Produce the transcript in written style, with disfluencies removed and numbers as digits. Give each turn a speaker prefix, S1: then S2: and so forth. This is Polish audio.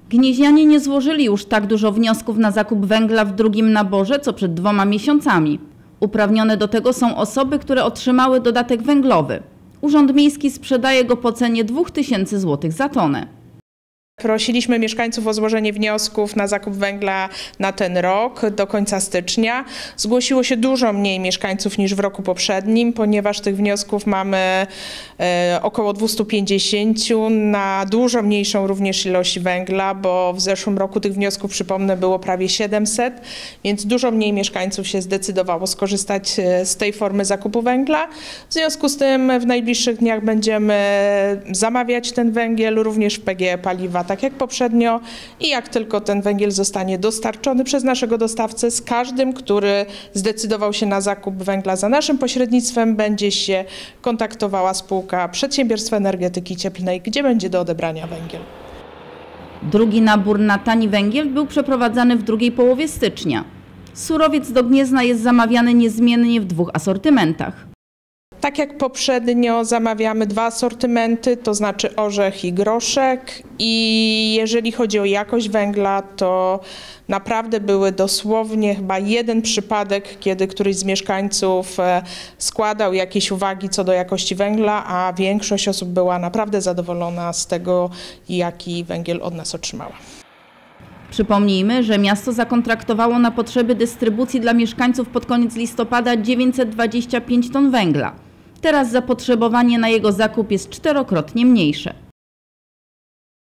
S1: Gnieźnianie nie złożyli już tak dużo wniosków na zakup węgla w drugim naborze, co przed 2 miesiącami. Uprawnione do tego są osoby, które otrzymały dodatek węglowy. Urząd Miejski sprzedaje go po cenie 2000 zł za tonę.
S2: Prosiliśmy mieszkańców o złożenie wniosków na zakup węgla na ten rok do końca stycznia. Zgłosiło się dużo mniej mieszkańców niż w roku poprzednim, ponieważ tych wniosków mamy około 250 na dużo mniejszą również ilość węgla, bo w zeszłym roku tych wniosków, przypomnę, było prawie 700, więc dużo mniej mieszkańców się zdecydowało skorzystać z tej formy zakupu węgla. W związku z tym w najbliższych dniach będziemy zamawiać ten węgiel również w PGE Paliwa, tak jak poprzednio, i jak tylko ten węgiel zostanie dostarczony przez naszego dostawcę, z każdym, który zdecydował się na zakup węgla za naszym pośrednictwem, będzie się kontaktowała spółka Przedsiębiorstwa Energetyki Cieplnej, gdzie będzie do odebrania węgiel.
S1: Drugi nabór na tani węgiel był przeprowadzany w drugiej połowie stycznia. Surowiec do Gniezna jest zamawiany niezmiennie w 2 asortymentach.
S2: Tak jak poprzednio zamawiamy 2 asortymenty, to znaczy orzech i groszek, i jeżeli chodzi o jakość węgla, to naprawdę były dosłownie chyba jeden przypadek, kiedy któryś z mieszkańców składał jakieś uwagi co do jakości węgla, a większość osób była naprawdę zadowolona z tego, jaki węgiel od nas otrzymała.
S1: Przypomnijmy, że miasto zakontraktowało na potrzeby dystrybucji dla mieszkańców pod koniec listopada 925 ton węgla. Teraz zapotrzebowanie na jego zakup jest 4-krotnie mniejsze.